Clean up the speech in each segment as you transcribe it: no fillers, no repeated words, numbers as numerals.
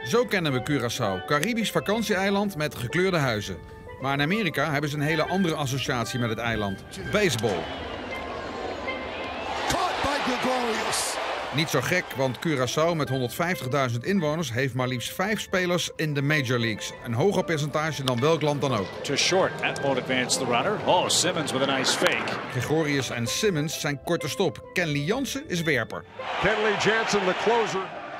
Zo kennen we Curaçao, Caribisch vakantieeiland met gekleurde huizen. Maar in Amerika hebben ze een hele andere associatie met het eiland. Baseball. Niet zo gek, want Curaçao met 150.000 inwoners heeft maar liefst 5 spelers in de Major Leagues. Een hoger percentage dan welk land dan ook. To short, that won't advance the runner. Oh, Simmons with a nice fake. Gregorius en Simmons zijn korte stop. Kenley Jansen is werper. Kenley Jansen, the closer.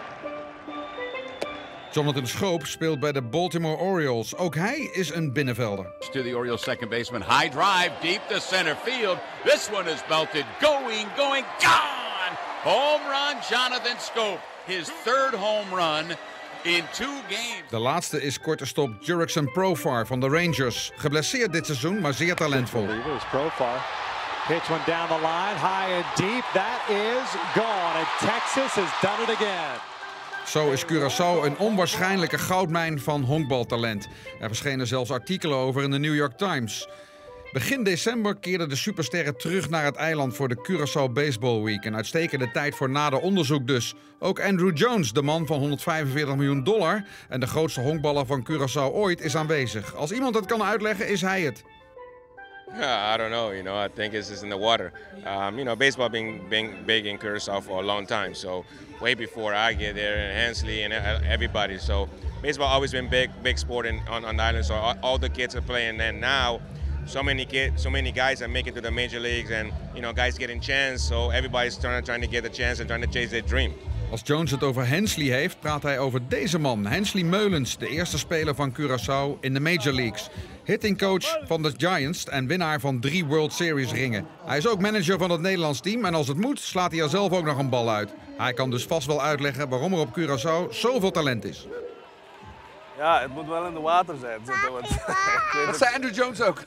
Jonathan Schoop speelt bij de Baltimore Orioles. Ook hij is een binnenvelder. To the Orioles second baseman, high drive, deep to center field. This one is belted, going, gone! Home run, Jonathan Schoop. His third home run in 2 games. De laatste is korte stop Jurickson Profar van de Rangers. Geblesseerd dit seizoen, maar zeer talentvol. Profar. Pitch one down the line, high and deep. That is gone. And Texas has done it again. Zo is Curaçao een onwaarschijnlijke goudmijn van honkbaltalent. Er verschenen zelfs artikelen over in de New York Times. Begin december keerden de supersterren terug naar het eiland voor de Curaçao Baseball Week. Een uitstekende tijd voor nader onderzoek dus. Ook Andruw Jones, de man van $145 miljoen en de grootste honkballer van Curaçao ooit, is aanwezig. Als iemand het kan uitleggen, is hij het. Yeah, I don't know. I think it's just in the water. Baseball being big in Curaçao for a long time. So way before I get there, and Hensley and everybody. So baseball always been big sport on the island. So all the kids are playing, and now so many guys are making it to the major leagues, and guys getting chance. So everybody's trying to get a chance and trying to chase their dream. Als Jones het over Hensley heeft, praat hij over deze man. Hensley Meulens, de eerste speler van Curaçao in de Major Leagues. Hittingcoach van de Giants en winnaar van 3 World Series ringen. Hij is ook manager van het Nederlands team en als het moet slaat hij er zelf ook nog een bal uit. Hij kan dus vast wel uitleggen waarom er op Curaçao zoveel talent is. Ja, het moet wel in de water zijn. Dat zei Andruw Jones ook.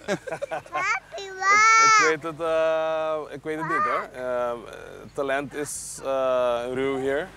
Ik weet het niet hoor. Talent is ruw hier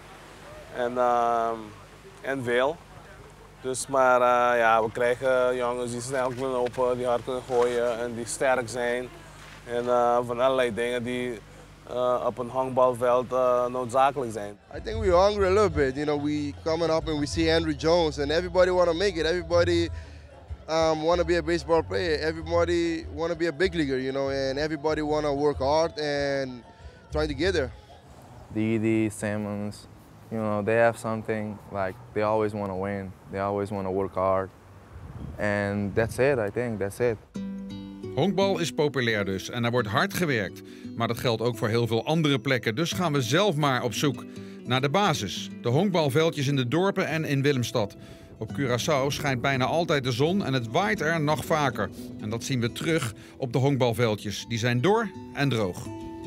en veel. Dus maar we krijgen jongens die snel kunnen lopen, die hard kunnen gooien en die sterk zijn. En van allerlei dingen die op een honkbalveld noodzakelijk zijn. I think we're hungry a little bit. We coming up and we see Andruw Jones and everybody want to make it. Everybody want to be a baseball player. Everybody want to be a big leaguer, and everybody want to work hard and try to get there. Didi, Simmons, they have something like they always want to win. They always want to work hard. And that's it, I think, that's it. Honkbal is populair dus en er wordt hard gewerkt. Maar dat geldt ook voor heel veel andere plekken. Dus gaan we zelf maar op zoek naar de basis. De honkbalveldjes in de dorpen en in Willemstad. Op Curaçao schijnt bijna altijd de zon en het waait er nog vaker. En dat zien we terug op de honkbalveldjes. Die zijn dor en droog.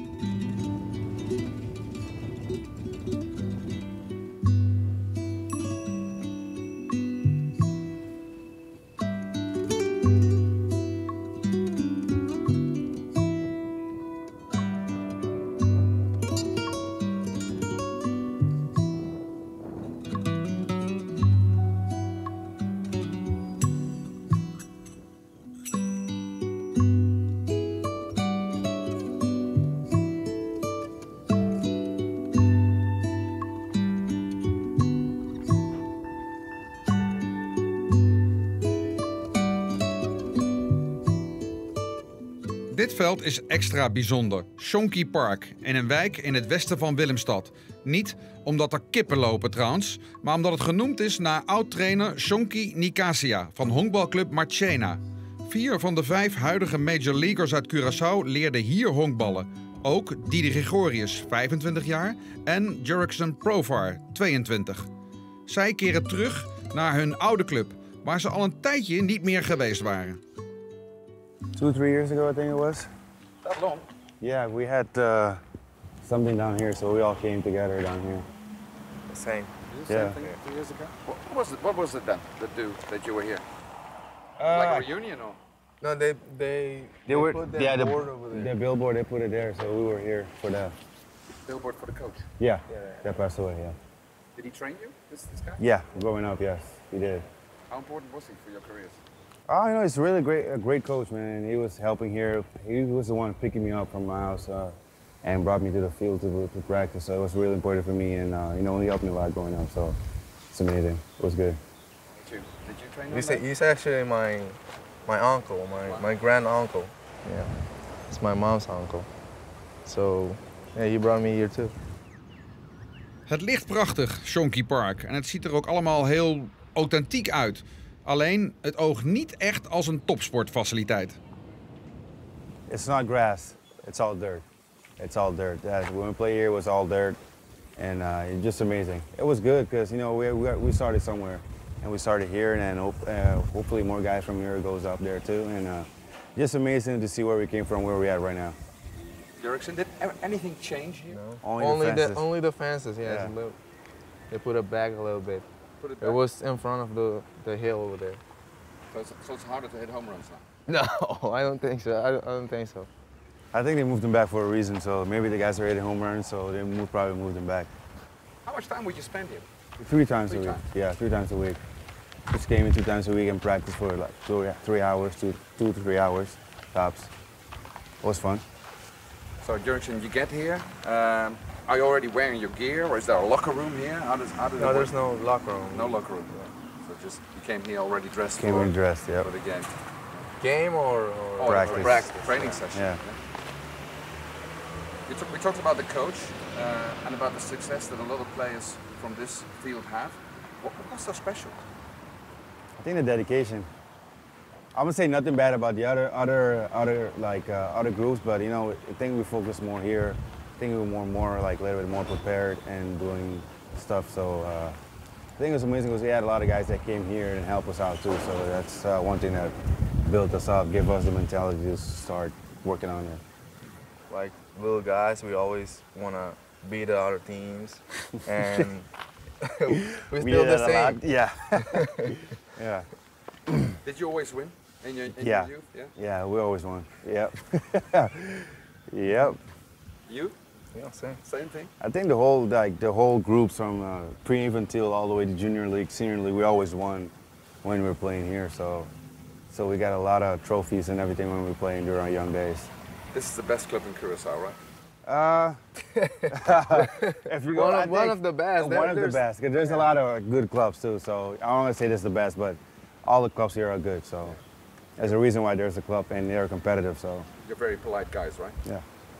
Dit veld is extra bijzonder. Shonky Park, in een wijk in het westen van Willemstad. Niet omdat er kippen lopen trouwens, maar omdat het genoemd is naar oud-trainer Shonky Nicasia van honkbalclub Marchena. 4 van de 5 huidige Major Leaguers uit Curaçao leerden hier honkballen. Ook Didi Gregorius, 25 jaar, en Jurickson Profar, 22. Zij keren terug naar hun oude club, waar ze al een tijdje niet meer geweest waren. 2 or 3 years ago, I think it was. That long? Yeah, we had something down here, so we all came together down here. Same. Yeah. 2 years ago? What was it then that you were here? Like a reunion or? No, they put their the board over there. Their billboard, they put it there, so we were here for that. Billboard for the coach? Yeah, that passed away, yeah. Did he train you, this guy? Yeah, growing up, yes, he did. How important was he for your careers? He's really a great coach, man. He was helping here. He was the one picking me up from my house and brought me to the field to practice. So it was really important for me, and he helped me a lot growing up. So It's amazing. It was good. Did you train on that? He's actually my uncle, my grand uncle. Yeah, it's my mom's uncle. So yeah, he brought me here too. Het ligt prachtig, Shonky Park. En het ziet er ook allemaal heel authentiek uit. Alleen, het oogt niet echt als een topsportfaciliteit. It's not grass. It's all dirt. It's all dirt. When we play here, it was all dirt. And it's just amazing. It was good because, you know, we started somewhere. And we started here, and hopefully more guys from here goes up there too. And just amazing to see where we came from, where we're at right now. Jurgensen, did anything change here? No. Only the fences, yeah. Yeah. They put it back a little bit. Put it It back? was in front of the hill over there. So it's harder to hit home runs now? No, I don't think so. I don't think so. I think they moved him back for a reason. So maybe the guys are hitting home runs, so they probably moved him back. How much time would you spend here? 3 times a Three week. times? Yeah, 3 times a week. Just came in 2 times a week and practice for like 3 hours, 2 to 3 hours, tops. It was fun. So Jurgensen, you get here. Are you already wearing your gear, or is there a locker room here? How does No, it work? there's no locker room. No locker room. So just you came here already dressed Came in dressed, yeah. for the game. Game or Practice. Training session. Yeah. We talked about the coach and about the success that a lot of players from this field have. What's so special? I think the dedication. I would say nothing bad about the other groups, but you know, I think we focus more here. I think we were more like a little bit more prepared and doing stuff. So I think it was amazing because we had a lot of guys that came here and helped us out too. So that's one thing that built us up, gave us the mentality to start working on it. Like little guys, we always want to beat the other teams, and we still the same. Yeah. Yeah. Did you always win in your Yeah. youth? Yeah. Yeah, we always won. Yep. Yep. You? Yeah, same. Same thing. I think the whole groups from pre-infantile all the way to junior league, senior league, we always won when we were playing here. So we got a lot of trophies and everything when we were playing during our young days. This is the best club in Curaçao, right? If you go, One of the best. One of the best. 'Cause there's a lot of good clubs too. So I don't want to say this is the best, but all the clubs here are good. So there's a reason why there's a club and they're competitive. So You're very polite guys, right? yeah.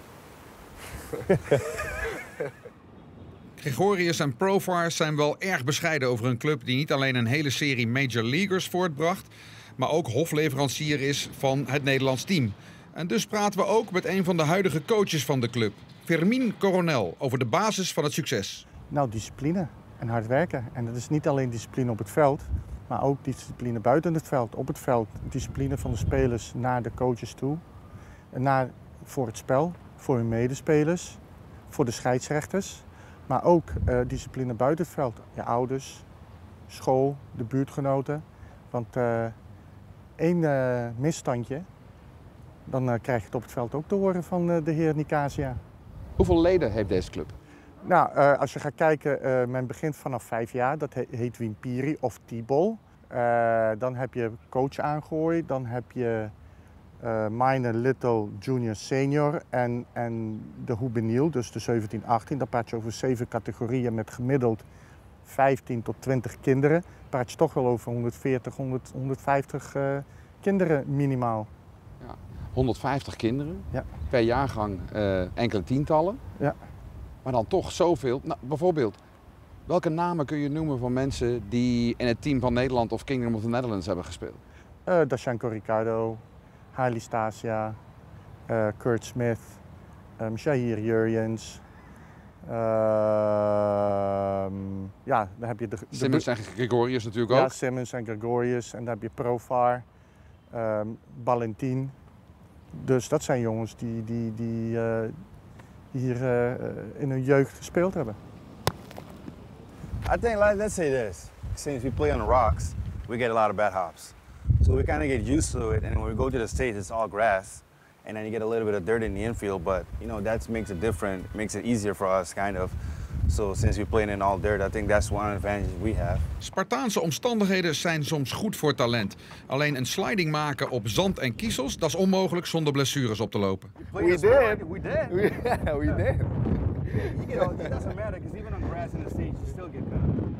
Gregorius en Profar zijn wel erg bescheiden over een club die niet alleen een hele serie Major Leaguers voortbracht, maar ook hofleverancier is van het Nederlands team. En dus praten we ook met een van de huidige coaches van de club, Fermín Coronel, over de basis van het succes. Nou, discipline en hard werken. En dat is niet alleen discipline op het veld, maar ook discipline buiten het veld. Op het veld discipline van de spelers naar de coaches toe. Voor het spel, voor hun medespelers, voor de scheidsrechters. Maar ook discipline buiten het veld. Je ouders, school, de buurtgenoten. Want één misstandje, dan krijg je het op het veld ook te horen van de heer Nicasia. Hoeveel leden heeft deze club? Nou, als je gaat kijken, men begint vanaf 5 jaar. Dat heet Wimpiri of T-ball. Dan heb je coach Aangooi, dan heb je minor, little, junior, senior en de juvenile, dus de 17, 18. Dan praat je over 7 categorieën met gemiddeld 15 tot 20 kinderen. Dan praat je toch wel over 140, 150 kinderen minimaal. Ja. 150 kinderen, Ja. per jaargang enkele tientallen. Ja. Maar dan toch zoveel. Nou, bijvoorbeeld, welke namen kun je noemen van mensen die in het team van Nederland of Kingdom of the Netherlands hebben gespeeld? Dashanko Ricardo, Hailey Stasia, Kurt Smith, Shahir Jurjens. Ja, dan heb je de Simmons en Gregorius natuurlijk ook. Ja, Simmons en Gregorius. En dan heb je Profar, Valentin. Dus dat zijn jongens die hier in hun jeugd gespeeld hebben. I think, let's say this. Since we play on the rocks, we get a lot of bad hops. So we kind of get used to it, and when we go to the States, it's all grass. And then you get a little bit of dirt in the infield, but you know, that makes it different, makes it easier for us, kind of. So since we're playing in all dirt, I think that's one advantage we have. Spartaanse omstandigheden zijn soms goed voor talent. Alleen een sliding maken op zand en kiezels, dat is onmogelijk zonder blessures op te lopen. We did. We did. Yeah, we did. You know, it doesn't matter, because even on grass in the States, you still get cut.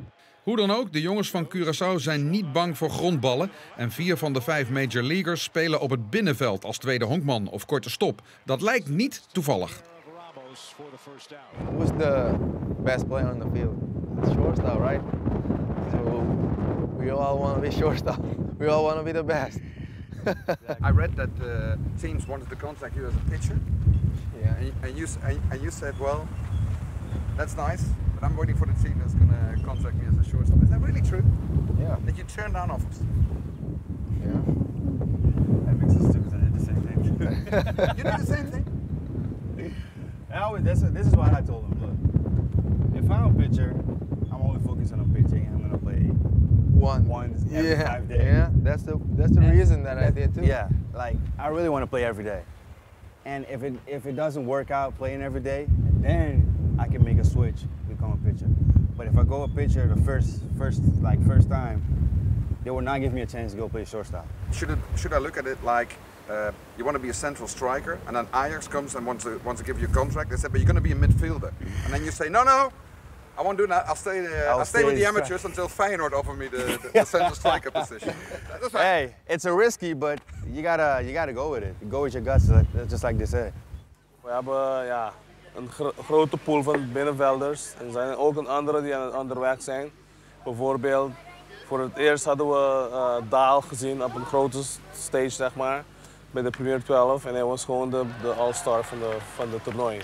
Hoe dan ook, de jongens van Curaçao zijn niet bang voor grondballen. En 4 van de 5 Major Leaguers spelen op het binnenveld als tweede honkman of korte stop. Dat lijkt niet toevallig. Who's the best player on the field? Shortstop, right? So we all want to be shortstop. We all want to be the best. I read that teams wanted to contact you as a pitcher. Yeah. And you said, well, that's nice, but I'm waiting for the team that's going to contact me as a shortstop. Is that really true? Yeah. That you turn down offers? Yeah. That makes us stupid. I did the same thing. You did the same thing? This is what I told him. Look, if I'm a pitcher, I'm only focused on pitching. I'm gonna play one every 5 days. Yeah, that's the reason that I did too. Yeah, like I really want to play every day. And if it doesn't work out playing every day, then I can make a switch, become a pitcher. But if I go a pitcher the first time, they will not give me a chance to go play shortstop. Should I look at it like you want to be a central striker, and then Ajax comes and wants to give you a contract? They said, but you're going to be a midfielder, and then you say, no, I won't do that. I'll stay with the amateurs until Feyenoord offer me the central striker position. That's right. Hey, it's a risky, but you gotta go with it. Go with your guts, just like they say. We hebben een grote pool van binnenvelders. Er zijn ook een andere die aan het onderweg zijn. Bijvoorbeeld, voor het eerst hadden we Daal gezien op een grote stage, zeg maar, bij de Premier 12. En hij was gewoon de all-star van de toernooi.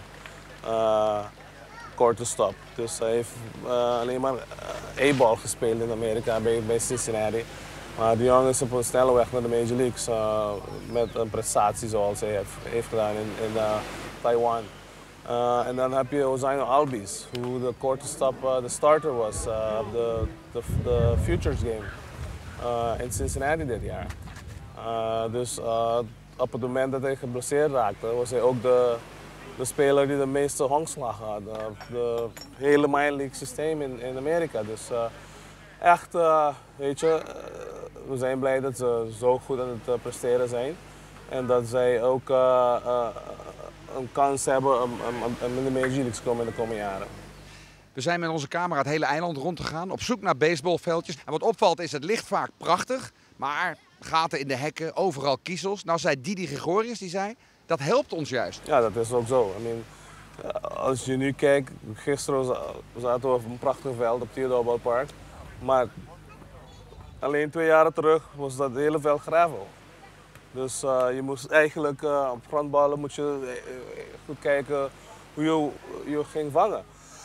Korte stop. Dus hij heeft alleen maar A-ball gespeeld in Amerika bij Cincinnati. Maar die jongen is op een snelle weg naar de Major Leagues met een prestatie zoals hij heeft gedaan in Taiwan. En dan heb je Ozaino Albies, hoe de korte stop de starter was op de Futures Game in Cincinnati dit jaar. Dus op het moment dat hij geblesseerd raakte, was hij ook de speler die de meeste honkslagen had. De hele minor league systeem in Amerika. Dus echt, weet je, we zijn blij dat ze zo goed aan het presteren zijn. En dat zij ook een kans hebben om in de Major Leagues te komen in de komende jaren. We zijn met onze camera het hele eiland rondgegaan op zoek naar baseballveldjes. En wat opvalt is, het ligt vaak prachtig, maar gaten in de hekken, overal kiezels. Nou zei Didi Gregorius, die zei, dat helpt ons juist. Ja, dat is ook zo. Als je nu kijkt, gisteren zaten we op een prachtig veld op Theodore Ballpark. Maar alleen 2 jaar terug was dat hele veld gravel. Dus je moest eigenlijk op grondballen moet je goed kijken hoe je ging vangen.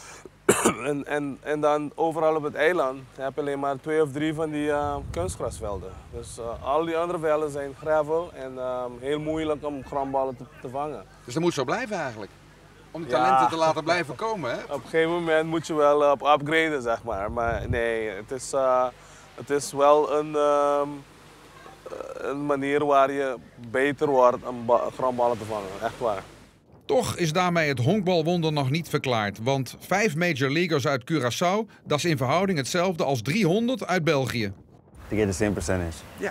en dan overal op het eiland heb je alleen maar 2 of 3 van die kunstgrasvelden. Dus al die andere velden zijn gravel en heel moeilijk om grondballen te vangen. Dus dat moet zo blijven eigenlijk? Om die talenten te laten blijven komen, hè? Op een gegeven moment moet je wel upgraden, zeg maar. Maar nee, het is wel een manier waar je beter wordt om grondballen te vangen, echt waar. Toch is daarmee het honkbalwonder nog niet verklaard. Want 5 Major Leaguers uit Curaçao, dat is in verhouding hetzelfde als 300 uit België. To get the same percentage. Yeah.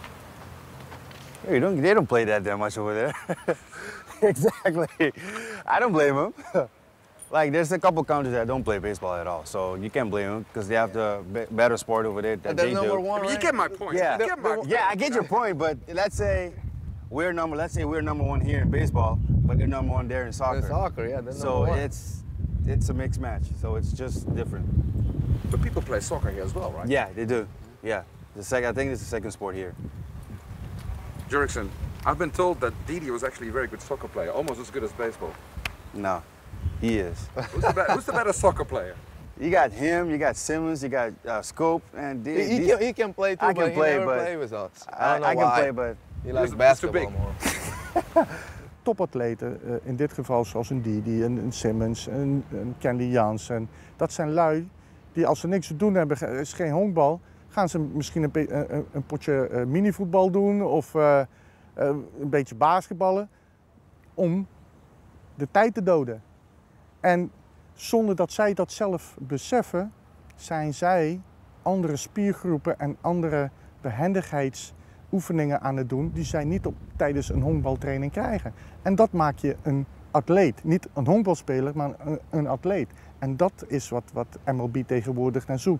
They don't play that much over there. Exactly. I don't blame them. Like, there's a couple countries that don't play baseball at all, so you can't blame them because they have the better sport over there that they do. Number one, right? You get my point. Yeah, Yeah, I get your point, but let's say we're number 1 here in baseball, but they're number 1 there in soccer. In soccer, yeah, they're so number 1. it's a mixed match, so it's just different. But people play soccer here as well, right? Yeah, they do. Yeah, I think it's the second sport here. Jurickson, I've been told that Didi was actually a very good soccer player, almost as good as baseball. No, he is. Who's the better soccer player? You got him, you got Simmons, you got Scope, and Didi. He can play too, but he never play with us. I don't know I can play, but he likes basketball more. Topatleten, in dit geval zoals een Didi, een Simmons, een Kenny Jansen. Dat zijn lui die als ze niks te doen hebben, is geen honkbal, gaan ze misschien een potje minivoetbal doen of een beetje basketballen om de tijd te doden. En zonder dat zij dat zelf beseffen, zijn zij andere spiergroepen en andere behendigheidsoefeningen aan het doen die zij niet tijdens een honkbaltraining krijgen. En dat maakt je een atleet. Niet een honkbalspeler, maar een atleet. En dat is wat MLB tegenwoordig naar zoekt.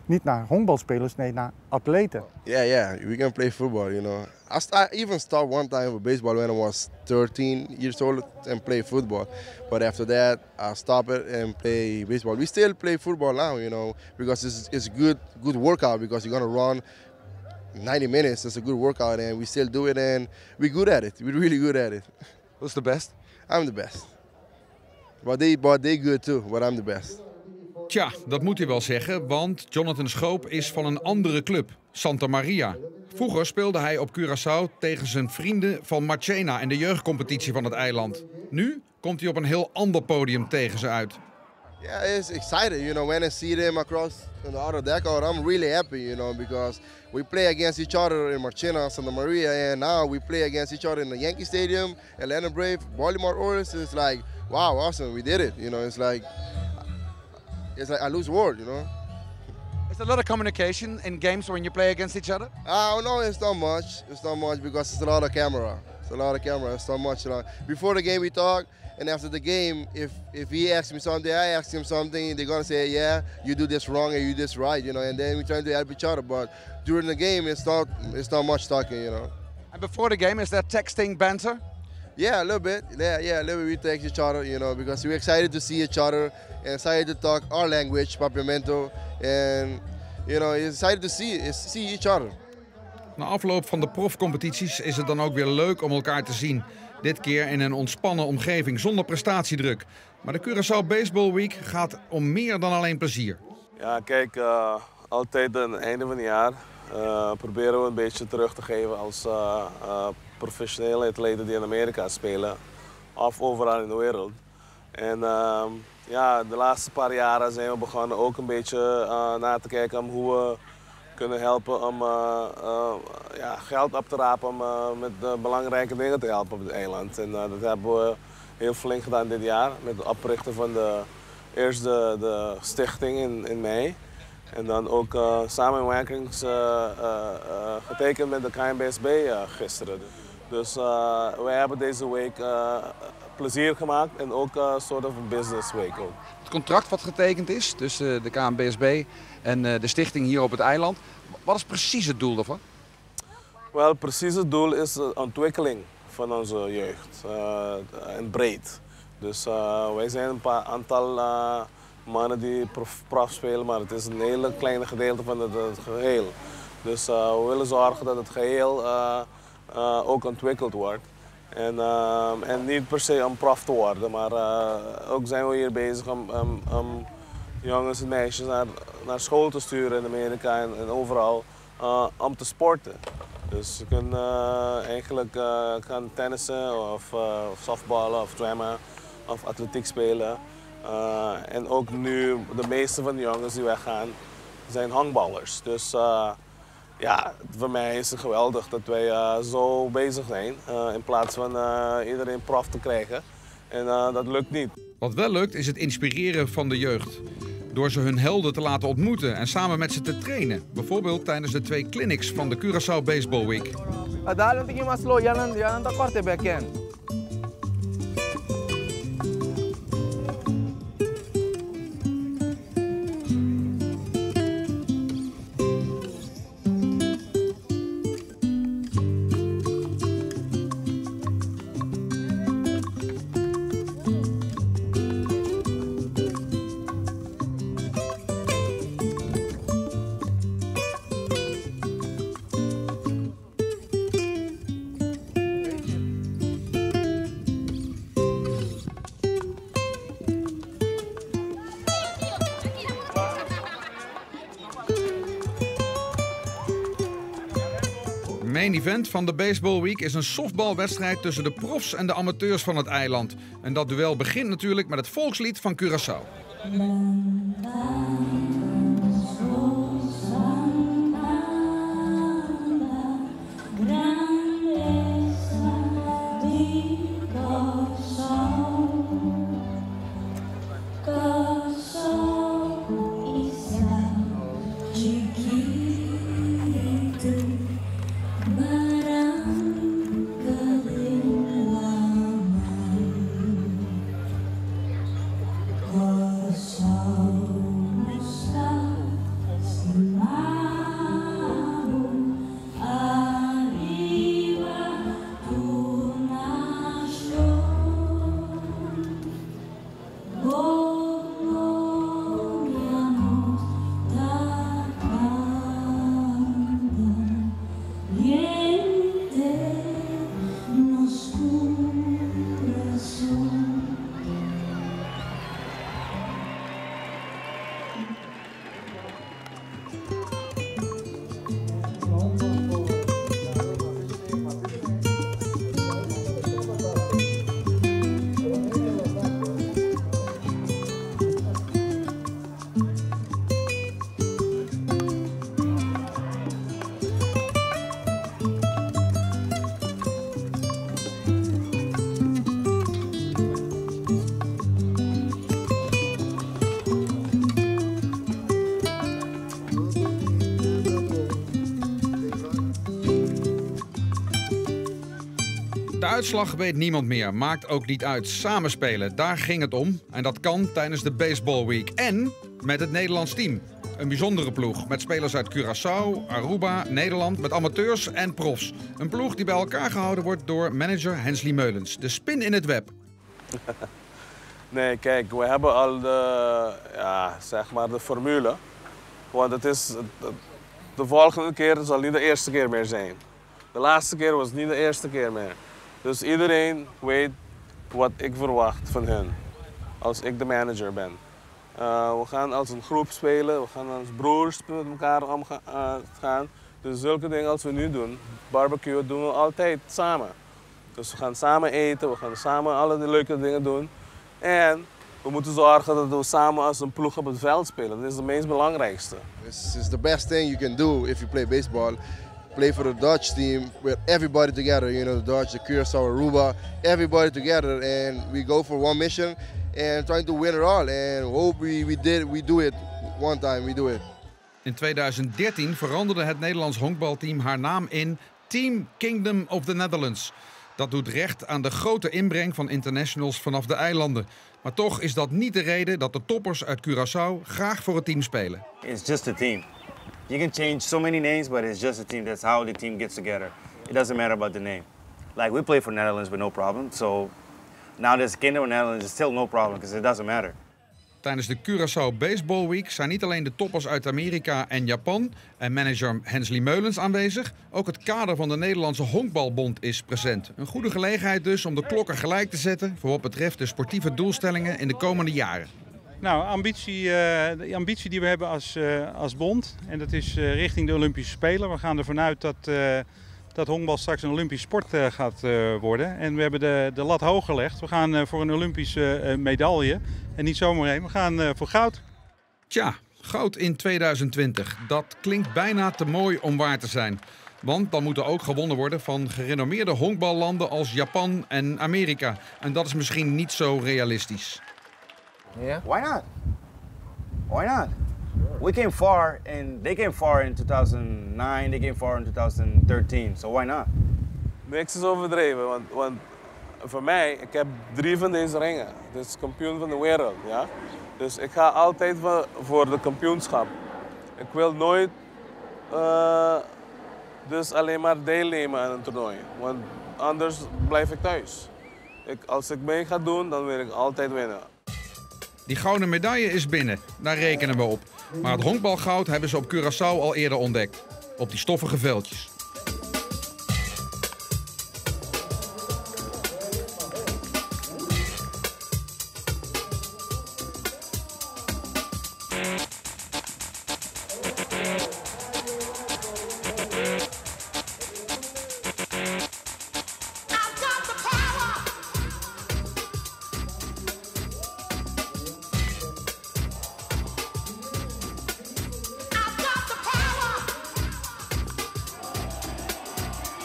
Niet naar honkbalspelers, nee, naar atleten. Yeah, we can play football, you know. I even started one time with baseball when I was 13 years old and play football. But after that, I stopped it and play baseball. We still play football now, you know, because it's good workout because you're gonna run 90 minutes. It's a good workout and we still do it and we're good at it. We're really good at it. Who's the best? I'm the best. But they good too, but I'm the best. Tja, dat moet hij wel zeggen, want Jonathan Schoop is van een andere club, Santa Maria. Vroeger speelde hij op Curaçao tegen zijn vrienden van Marchena in de jeugdcompetitie van het eiland. Nu komt hij op een heel ander podium tegen ze uit. Yeah, it's excited, you know, when I see them across the other dugout, I'm really happy, you know, because we play against each other in Marchena, Santa Maria, and now we play against each other in the Yankee Stadium, Atlanta Brave, Baltimore Orioles. It's like, wow, awesome, we did it, you know, it's like I lose word, you know. Is there a lot of communication in games when you play against each other? No, it's not much. It's not much because it's a lot of camera. It's a lot of camera. It's not much. Before the game we talk, and after the game, if he asks me something, I ask him something. They're gonna say, yeah, you do this wrong and you do this right, you know. And then we try to help each other. But during the game, it's not much talking, you know. And before the game, is there texting, banter? Yeah, a little bit. Yeah, a little bit. We text each other, you know, because we're excited to see each other and excited to talk our language, Papiamento, and you know, excited to see each other. Na afloop van de profcompetities is het dan ook weer leuk om elkaar te zien. Dit keer in een ontspannen omgeving zonder prestatiedruk. Maar de Curaçao Baseball Week gaat om meer dan alleen plezier. Ja, kijk, altijd aan het einde van het jaar proberen we een beetje terug te geven als professionele atleten die in Amerika spelen. Of overal in de wereld. En ja, de laatste paar jaren zijn we begonnen ook een beetje na te kijken om hoe we kunnen helpen om ja, geld op te rapen om met belangrijke dingen te helpen op het eiland. En dat hebben we heel flink gedaan dit jaar met het oprichten van eerst de stichting in mei. En dan ook samenwerkings getekend met de KNBSB gisteren. Dus wij hebben deze week plezier gemaakt en ook een soort van business week ook. Het contract wat getekend is tussen de KNBSB en de stichting hier op het eiland. Wat is precies het doel daarvan? Wel, precies het doel is de ontwikkeling van onze jeugd en breed. Dus wij zijn een aantal mannen die prof spelen, maar het is een hele kleine gedeelte van het geheel. Dus we willen zorgen dat het geheel ook ontwikkeld wordt. En niet per se om prof te worden, maar ook zijn we hier bezig om jongens en meisjes naar school te sturen in Amerika en overal om te sporten. Dus ze kunnen eigenlijk gaan tennissen of softballen of zwemmen of atletiek spelen. En ook nu, de meeste van de jongens die weggaan, zijn honkballers. Dus ja, voor mij is het geweldig dat wij zo bezig zijn in plaats van iedereen prof te krijgen. En dat lukt niet. Wat wel lukt is het inspireren van de jeugd. Door ze hun helden te laten ontmoeten en samen met ze te trainen. Bijvoorbeeld tijdens de 2 clinics van de Curaçao Baseball Week. Main event van de Baseball Week is een softbalwedstrijd tussen de profs en de amateurs van het eiland. En dat duel begint natuurlijk met het volkslied van Curaçao. uitslag weet niemand meer. Maakt ook niet uit. Samenspelen, daar ging het om. En dat kan tijdens de Baseball Week. En met het Nederlands team. Een bijzondere ploeg. Met spelers uit Curaçao, Aruba, Nederland. Met amateurs en profs. Een ploeg die bij elkaar gehouden wordt door manager Hensley Meulens. De spin in het web. Nee, kijk, we hebben al zeg maar de formule. Want het is, de volgende keer zal niet de eerste keer meer zijn. De laatste keer was niet de eerste keer meer. Dus iedereen weet wat ik verwacht van hen. Als ik de manager ben. We gaan als een groep spelen, we gaan als broers met elkaar omgaan. Dus zulke dingen als we nu doen, barbecue, doen we altijd samen. Dus we gaan samen eten, we gaan samen alle die leuke dingen doen. En we moeten zorgen dat we samen als een ploeg op het veld spelen. Dat is het meest belangrijkste. This is the best thing you can do if you play baseball. Play for the Dutch team with everybody together. You know, the Dutch, the Curaçao, Aruba, everybody together, and we go for one mission and trying to win it all. And hope we do it one time. We do it. In 2013 veranderde het Nederlands honkbalteam haar naam in Team Kingdom of the Netherlands. Dat doet recht aan de grote inbreng van internationals vanaf de eilanden. Maar toch is dat niet de reden dat de toppers uit Curaçao graag voor het team spelen. It's just a team. You can change so many names, but it's just a team. That's how the team gets together. It doesn't matter about the name. Like, we play for Netherlands with no problem. So now there's Kingdom of Netherlands, it's still no problem because it doesn't matter. Tijdens de Curaçao Baseball Week zijn niet alleen de toppers uit Amerika en Japan en manager Hensley Meulens aanwezig. Ook het kader van de Nederlandse Honkbalbond is present. Een goede gelegenheid dus om de klokken gelijk te zetten voor wat betreft de sportieve doelstellingen in de komende jaren. Nou, de ambitie die we hebben als bond, en dat is richting de Olympische Spelen. We gaan ervan uit dat honkbal straks een Olympisch sport gaat worden. En we hebben de lat hoog gelegd. We gaan voor een Olympische medaille. En niet zomaar één, we gaan voor goud. Tja, goud in 2020. Dat klinkt bijna te mooi om waar te zijn. Want dan moet er ook gewonnen worden van gerenommeerde honkballanden als Japan en Amerika. En dat is misschien niet zo realistisch. Yeah. Why not? Why not? We came far and they came far in 2009, they came far in 2013, so why not? Niks is overdreven, want voor mij, ik heb 3 van deze ringen. Dit is kampioen van de wereld, ja. Dus ik ga altijd voor de kampioenschap. Ik wil nooit dus alleen maar deelnemen aan een toernooi, want anders blijf ik thuis. Als ik mee ga doen, dan wil ik altijd winnen. Die gouden medaille is binnen, daar rekenen we op. Maar het honkbalgoud hebben ze op Curaçao al eerder ontdekt. Op die stoffige veldjes.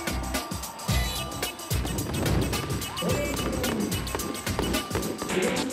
Yeah.